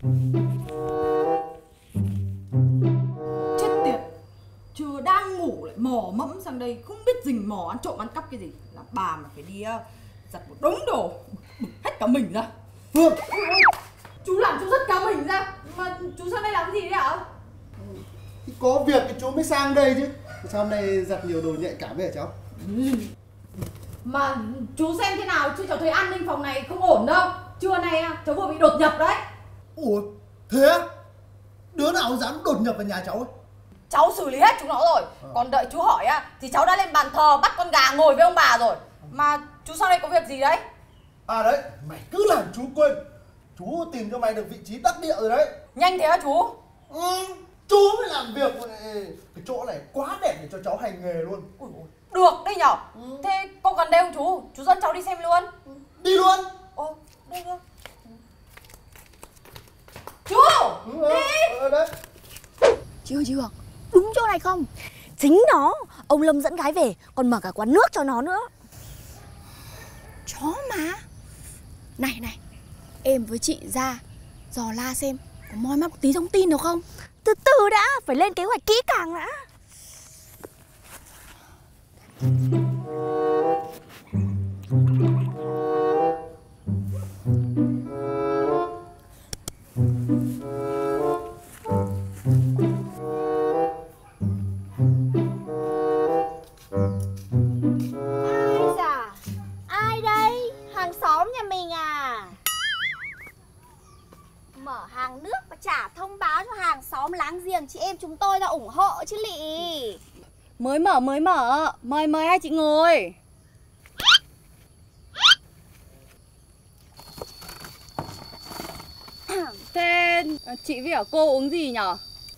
Chết tiệt, chưa đang ngủ lại mò mẫm sang đây, không biết rình mò ăn trộm ăn cắp cái gì. Là bà mà phải đi giặt một đống đồ, bực hết cả mình ra. Phương, Chú làm chú rất cả mình ra, mà chú sang đây làm cái gì đấy ạ? thì có việc thì chú mới sang đây chứ. Sao hôm nay giặt nhiều đồ nhạy cảm vậy hả cháu? Mà chú xem thế nào chứ cháu thấy an ninh phòng này không ổn đâu. Trưa nay cháu vừa bị đột nhập đấy. Ủa, thế á? Đứa nào dám đột nhập vào nhà cháu ấy? Cháu xử lý hết chúng nó rồi. Còn đợi chú hỏi thì cháu đã lên bàn thờ bắt con gà ngồi với ông bà rồi. Mà chú sang đây có việc gì đấy? À đấy, mày cứ làm chú quên. Chú tìm cho mày được vị trí đắc địa rồi đấy. Nhanh thế hả chú? Chú mới làm việc. Cái chỗ này quá đẹp để cho cháu hành nghề luôn. Ui, được đấy nhở. Thế có gần đây không chú? Chú dẫn cháu đi xem luôn. Đi luôn. Ồ, đi luôn. Chú! Đi! Đấy. Chị Hương, đúng chỗ này không? Chính nó, ông Lâm dẫn gái về, còn mở cả quán nước cho nó nữa. Chó mà. Này, em với chị ra dò la xem có moi móc tí thông tin được không? Từ từ đã, phải lên kế hoạch kỹ càng đã. Ai đây? Hàng xóm nhà mình à? Mở hàng nước và chả thông báo cho hàng xóm láng giềng chị em chúng tôi ra ủng hộ chứ lị. Mới mở, mời hai chị ngồi. Thế chị với cả cô uống gì nhở?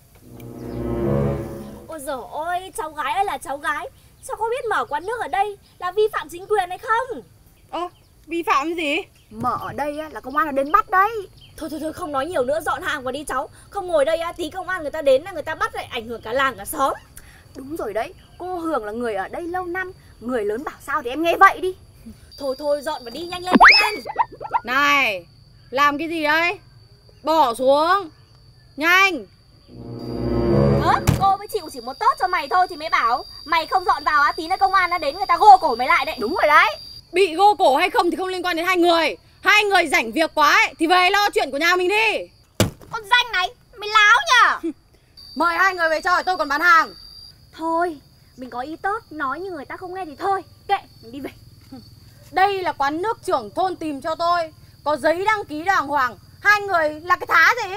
Ôi giời ơi, cháu gái ơi là cháu gái, sao không biết mở quán nước ở đây là vi phạm chính quyền hay không? Vi phạm cái gì? Mở ở đây là công an đến bắt đấy. Thôi không nói nhiều nữa, dọn hàng vào đi cháu. Không ngồi đây tí công an người ta đến là người ta bắt lại ảnh hưởng cả làng cả xóm. Đúng rồi đấy, cô Hường là người ở đây lâu năm, người lớn bảo sao thì em nghe vậy đi. Thôi dọn vào đi, nhanh lên. Này, làm cái gì đấy? Bỏ xuống. Nhanh. Cô với chịu chỉ muốn tốt cho mày thôi thì mới bảo. Mày không dọn vào tí nữa công an nó đến người ta gô cổ mày lại đấy. Đúng rồi đấy. Bị gô cổ hay không thì không liên quan đến hai người. Hai người rảnh việc quá ấy, thì về lo chuyện của nhà mình đi. Con danh này, mày láo nhở? Mời hai người về cho tôi còn bán hàng. Thôi, mình có ý tốt, nói như người ta không nghe thì thôi. Kệ, mình đi về. Đây là quán nước trưởng thôn tìm cho tôi, có giấy đăng ký đàng hoàng. Hai người là cái thá gì?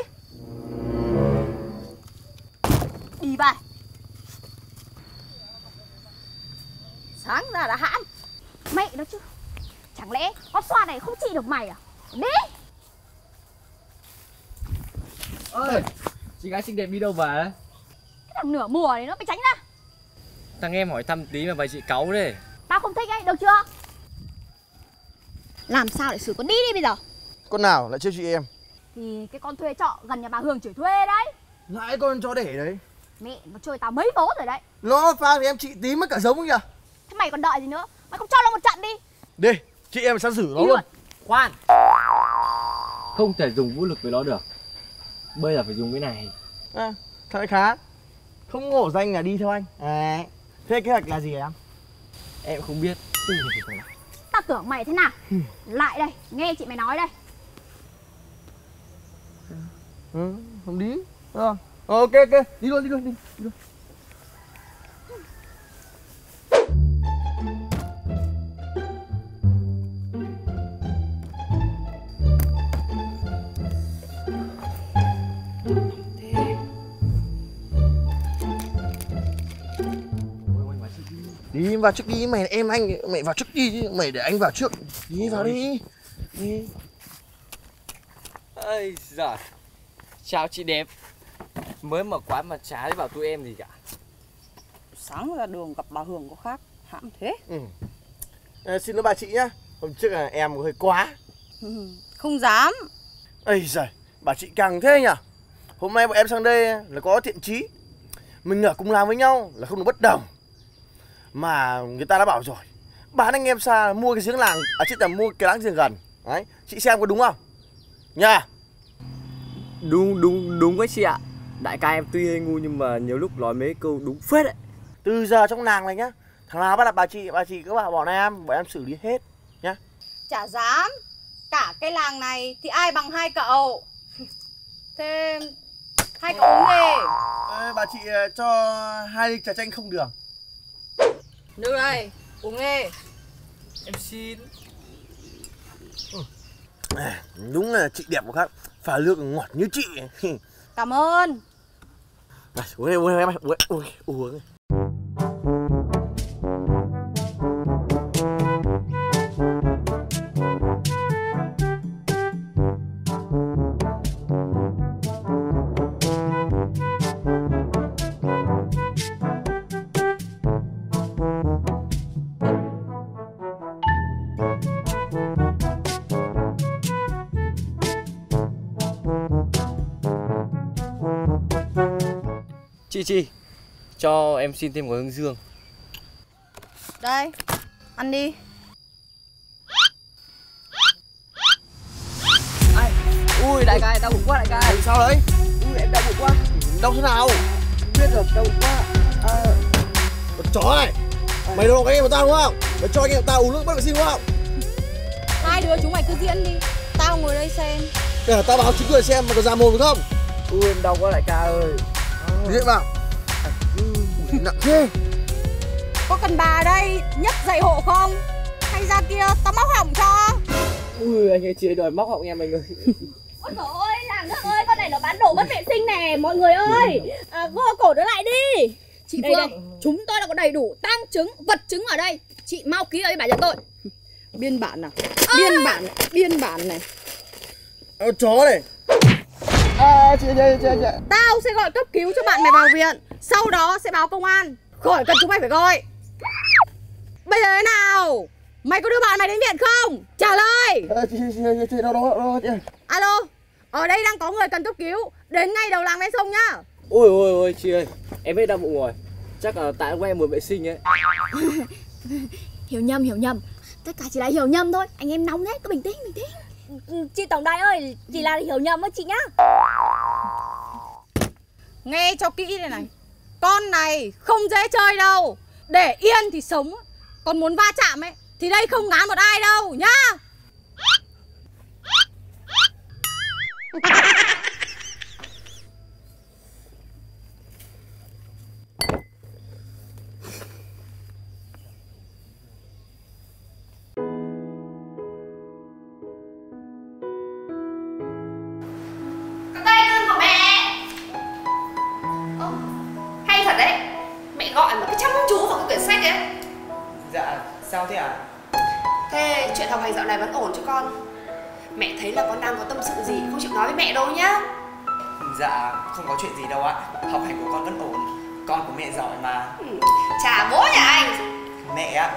Đi về. Sáng ra đã hãm. Mẹ nó chứ. Chẳng lẽ con xoa này không trị được mày à? Đi. Ơi, chị gái xinh đẹp đi đâu về? Cái thằng nửa mùa này nó phải tránh ra. Thằng em hỏi thăm tí mà vậy chị cáu đấy. Tao không thích ấy, được chưa? Làm sao để xử con đi bây giờ? Con nào lại trêu chị em? Thì cái con thuê trọ gần nhà bà Hường chửi thuê đấy. Lại con chó để đấy. Mẹ, nó chơi tao mấy vố rồi đấy. Nó pha thì em chị tí mất cả giống kìa. Thế mày còn đợi gì nữa? Mày không cho nó một trận đi. Đi, chị em sang xử nó luôn. Khoan, không thể dùng vũ lực với nó được. Bây giờ phải dùng cái này. À, thằng này khá. Không ngổ danh là đi theo anh. À, thế kế hoạch là gì em? Em không biết. Tao tưởng mày thế nào. Lại đây, nghe chị mày nói đây. Không đi. Ok, đi luôn. Đi vào trước đi, mày em anh, mày vào trước đi chứ, mày để anh vào trước. Đi vào đi. Đi. Ây giời. Chào chị đẹp. Mới mở quán mà chả thấy bảo tụi em gì cả. Sáng ra đường gặp bà Hường có khác, hãm thế. Xin lỗi bà chị nhá. Hôm trước là em hơi quá. Không dám. Ây giời, bà chị càng thế nhỉ. Hôm nay bọn em sang đây là có thiện chí. Mình ở cùng làm với nhau là không được bất đồng. Mà người ta đã bảo rồi, bán anh em xa mua cái giếng làng, chứ là mua cái láng giềng gần. Đấy, chị xem có đúng không? Nha. Đúng đấy chị ạ. Đại ca em tuy hơi ngu nhưng mà nhiều lúc nói mấy câu đúng phết đấy. Từ giờ trong nàng này nhá, thằng nào bắt nạt bà chị cứ bảo bọn em xử lý hết nhá. Chả dám. Cả cái làng này thì ai bằng hai cậu. Thế hai cậu uống đi. Bà chị cho 2 ly trà chanh không đường. Được đây, uống đi. Em xin. Đúng là chị đẹp của khác, pha nước ngọt như chị. Cảm ơn. Uống. Chị cho em xin thêm gói hướng dương. Đây, ăn đi. Ui đại ca, đau bụng quá đại ca. Sao đấy? Ui em đau bụng quá. Đau thế nào? Không biết rồi, đau bụng quá. Con chó này, mày đồ cái em của tao đúng không? Mày cho anh em tao uống nước bất vệ sinh đúng không? Hai đứa chúng mày cứ diễn đi. Tao ngồi đây xem. Để tao báo chính quyền xem mày có ra mồm được không? Ui em đau quá đại ca ơi. Diễn vào. Nặng thế. Có cần bà ở đây nhấc dạy hộ không? Hay ra kia tao móc họng cho. Ui anh ấy chị đòi móc họng em anh ơi. Ôi trời ơi, làng nước ơi, con này nó bán đồ bất vệ sinh nè, mọi người ơi. Gô cổ nó lại đi. Chị Đây, Phương, chúng tôi đã có đầy đủ tang chứng, vật chứng ở đây. Chị mau ký ở bản cho tôi. Biên bản nào? Biên bản này. Chó này. Chị. Tao sẽ gọi cấp cứu cho bạn mày vào viện. Sau đó sẽ báo công an. Khỏi cần chúng mày phải gọi. Bây giờ thế nào? Mày có đưa bạn mày đến viện không? Trả lời. Chị đâu chị. Alo, ở đây đang có người cần cấp cứu. Đến ngay đầu làng ven sông nhá. Ôi chị ơi, em hết đau bụng rồi. Chắc là tại em muốn vệ sinh ấy. Hiểu nhầm. Tất cả chỉ là hiểu nhầm thôi. Anh em nóng đấy, cứ bình tĩnh. Chị tổng đài ơi, chỉ là hiểu nhầm với chị nhá. Nghe cho kỹ đây này. Con này không dễ chơi đâu. Để yên thì sống. Còn muốn va chạm ấy thì đây không ngán một ai đâu nhá. Đây lương của mẹ. Hay thật đấy. Mẹ gọi mà cứ chăm chú vào cái quyển sách ấy. Dạ, sao thế ạ? Thế chuyện học hành dạo này vẫn ổn chứ con? Mẹ thấy là con đang có tâm sự gì không chịu nói với mẹ đâu nhá. Dạ, không có chuyện gì đâu ạ. Học hành của con vẫn ổn. Con của mẹ giỏi mà. Chà bố nhà anh. Mẹ ạ.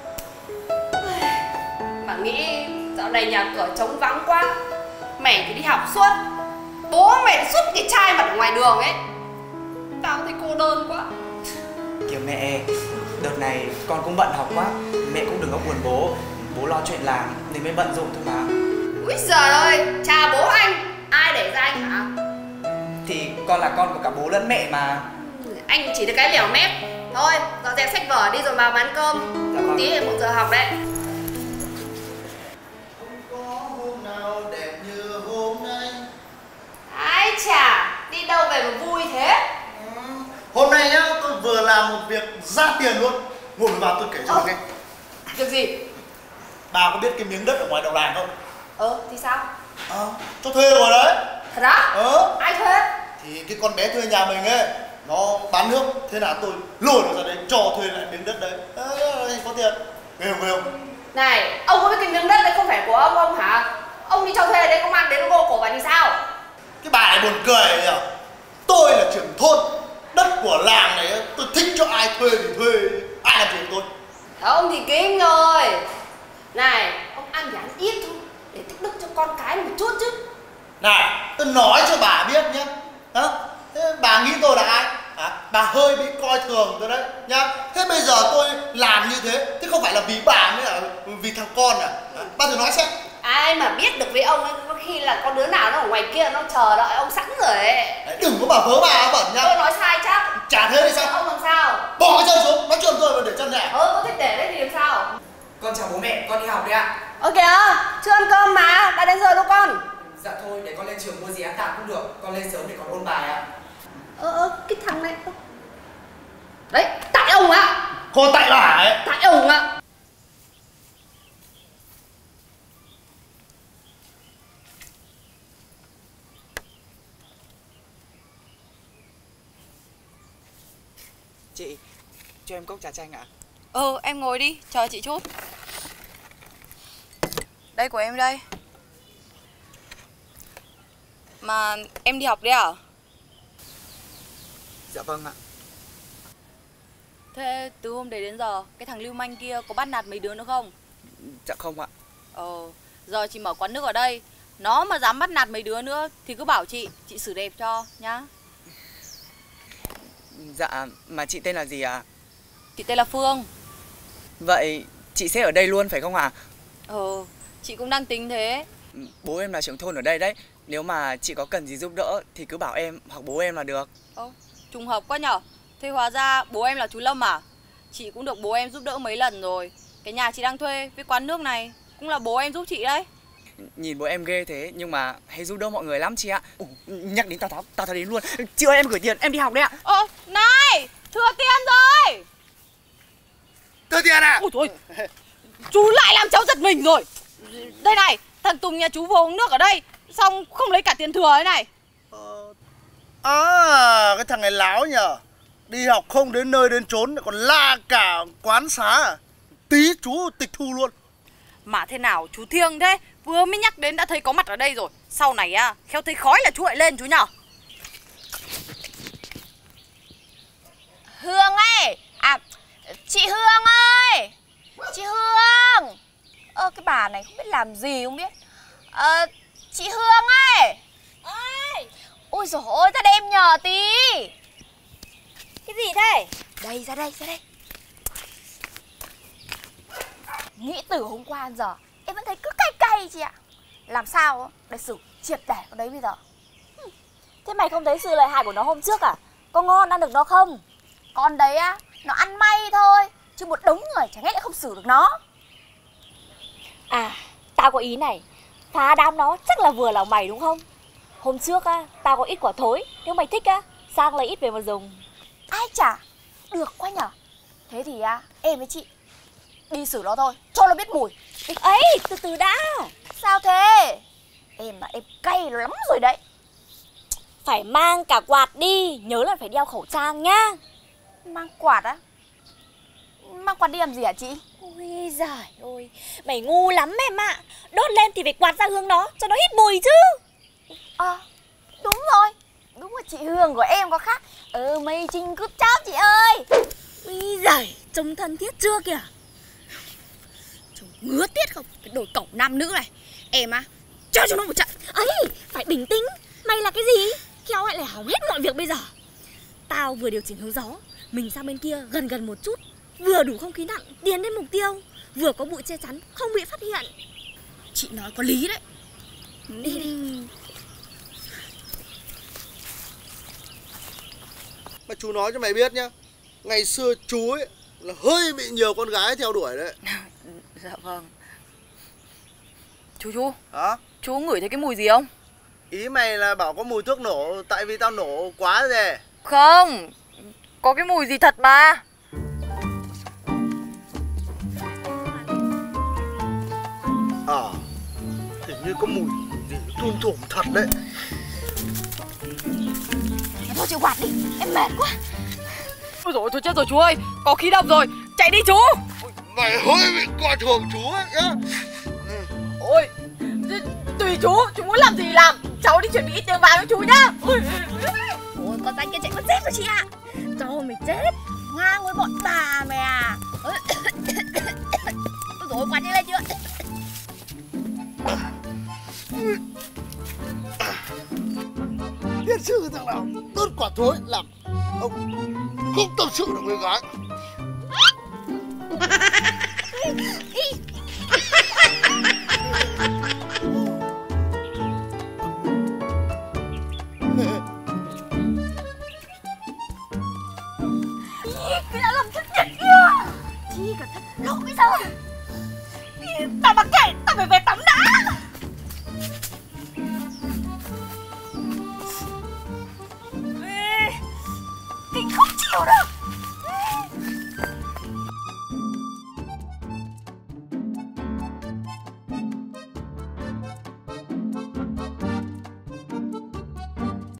Mà nghĩ dạo này nhà cửa trống vắng quá. Mẹ thì đi học suốt. Bố mẹ suốt cái chai mặt ở ngoài đường ấy. Tao thấy cô đơn quá. Kìa mẹ, đợt này con cũng bận học quá. Mẹ cũng đừng có buồn bố. Bố lo chuyện làm nên mới bận rộn thôi mà. Úi giời ơi, chà bố anh. Ai để ra anh hả? Thì con là con của cả bố lẫn mẹ mà. Anh chỉ được cái lèo mép. Thôi, dọn dẹp sách vở đi rồi vào bán cơm. Dạ vâng. Tí là 1 giờ học đấy. Không có hôm nào đẹp như hôm nay. Ai chà, đi đâu về mà vui thế? Hôm nay nhá, tôi vừa làm một việc ra tiền luôn. Ngồi vào tôi kể cho bà nghe. Việc gì? Bà có biết cái miếng đất ở ngoài đầu làng không? Thì sao? Cho thuê rồi đấy. Thật á? Ai thuê? Thì cái con bé thuê nhà mình ấy, nó bán nước. Thế là tôi lôi nó ra đấy cho thuê lại miếng đất đấy. Có tiền. Ghê không? Này, ông có biết cái miếng đất đấy không phải của ông hả? Ông đi cho thuê đấy công an đến vô cổ bà thì sao? Cái bà này buồn cười nhỉ. Tôi là trưởng thôn. Đất của làng này tôi thích cho ai thuê thì thuê. Ai làm gì tôi? Ông thì kinh rồi. Này, ông ăn thì ăn ít thôi. Để tích đức cho con cái một chút chứ. Này, tôi nói cho bà biết nhé. Thế bà nghĩ tôi là ai? Bà hơi bị coi thường tôi đấy nhá. Thế bây giờ tôi làm như thế, thế không phải là vì bà mới là vì thằng con à? Bà thử nói xem. Ai mà biết được với ông ấy, có khi là có đứa nào nó ở ngoài kia nó chờ đợi ông sẵn rồi ấy. Đừng có bảo vớ bà bẩn nhá. Tôi nói sai chắc. Chả thế thì sao? Ông làm sao? Bỏ chân xuống, nói chuyện rồi mà để chân nè. Có thích để đấy thì làm sao? Con chào bố mẹ, con đi học đấy ạ. Kìa, chưa ăn cơm mà, đã đến giờ đâu con. Dạ thôi, để con lên trường mua gì ăn tạm cũng được. Con lên sớm để con ôn bài ạ. Cái thằng này. Đấy, tại ông ạ. Cô tại bà ấy. Tại ông ạ. Chị, cho em cốc trà chanh ạ. Em ngồi đi, chờ chị chút. Đây của em đây. Mà em đi học đấy à? Dạ vâng ạ. Thế từ hôm đấy đến giờ, cái thằng lưu manh kia có bắt nạt mấy đứa nữa không? Dạ không ạ. Giờ chị mở quán nước ở đây. Nó mà dám bắt nạt mấy đứa nữa thì cứ bảo chị xử đẹp cho nhá. Dạ, mà chị tên là gì ạ? Chị tên là Phương. Vậy chị sẽ ở đây luôn phải không ạ? Chị cũng đang tính thế. Bố em là trưởng thôn ở đây đấy. Nếu mà chị có cần gì giúp đỡ thì cứ bảo em hoặc bố em là được. Trùng hợp quá nhở. Thế hóa ra bố em là chú Lâm à? Chị cũng được bố em giúp đỡ mấy lần rồi. Cái nhà chị đang thuê với quán nước này cũng là bố em giúp chị đấy. Nhìn bố em ghê thế nhưng mà hay giúp đỡ mọi người lắm chị ạ. Nhắc đến tao đến luôn. Chị ơi, em gửi tiền, em đi học đấy ạ. Này, thừa tiền rồi. Thừa tiền à? Ôi trời, chú lại làm cháu giật mình rồi. Đây này, thằng Tùng nhà chú vừa uống nước ở đây, xong không lấy cả tiền thừa thế này. Cái thằng này láo nhờ. Đi học không đến nơi đến chốn còn la cả quán xá. Tí chú tịch thu luôn. Mà thế nào chú thiêng thế, vừa mới nhắc đến đã thấy có mặt ở đây rồi. Sau này khéo thấy khói là chú lại lên chú nhở. Hương ơi, chị Hương ơi, chị Hương. Cái bà này không biết làm gì không biết. Chị Hương ơi. Ôi dồi ôi, ra đây em nhờ tí. Cái gì thế? Đây, ra đây. Nghĩ từ hôm qua đến giờ em vẫn thấy cứ cay chị ạ. Làm sao để xử triệt để con đấy bây giờ. Thế mày không thấy sự lợi hại của nó hôm trước à? Có ngon ăn được nó không? Con đấy nó ăn may thôi, chứ một đống người chẳng lẽ lại không xử được nó. Tao có ý này. Phá đám nó chắc là vừa lòng mày đúng không? Hôm trước tao có ít quả thối. Nếu mày thích sang lấy ít về mà dùng. Ai chả, được quá nhở. Thế thì em với chị đi xử nó thôi, cho nó biết mùi. Ấy, từ từ đã. Sao thế? Em cay lắm rồi đấy. Phải mang cả quạt đi. Nhớ là phải đeo khẩu trang nhá. Mang quạt á? Mang quạt đi làm gì hả chị? Ôi giời ơi, mày ngu lắm em ạ. Đốt lên thì phải quạt ra hướng nó, cho nó hít mùi chứ. Đúng rồi. Đúng là chị Hương của em có khác. Mây Trinh cút cháo chị ơi. Ôi giời, trông thân thiết chưa kìa. Trông ngứa tiết không? Cái đồ cẩu nam nữ này. Em cho nó một trận. Ấy, phải bình tĩnh. Mày là cái gì? Khéo lại hỏng hết mọi việc bây giờ. Tao vừa điều chỉnh hướng gió. Mình sang bên kia gần một chút. Vừa đủ không khí nặng tiến đến mục tiêu, vừa có bụi che chắn không bị phát hiện. Chị nói có lý đấy. Đi. Mà chú nói cho mày biết nhá, ngày xưa chú ấy là hơi bị nhiều con gái theo đuổi đấy. Dạ vâng. Chú Hả? Chú ngửi thấy cái mùi gì không? Ý mày là bảo có mùi thuốc nổ tại vì tao nổ quá rồi. Không, có cái mùi gì thật mà. Hình như có mùi gì thum thủm thật đấy. Thôi chịu quạt đi, em mệt quá. Ôi dồi ôi, thôi chết rồi chú ơi, có khí độc rồi, chạy đi chú. Mày hơi bị coi thường chú ấy nhá. Ôi, tùy chú muốn làm gì làm. Cháu đi chuẩn bị ít tiền vàng cho chú nhá. Ôi, con danh kia chạy mất dép rồi chị ạ. Trời mày chết, ngang với bọn tà mày à. Ôi dồi, quạt đi lên chưa? Biết sư thằng nào đốt quả thối làm ông không tâm sự được với gái. Chi cả thật lộ bây giờ. Tao mặc kệ, tao phải về tao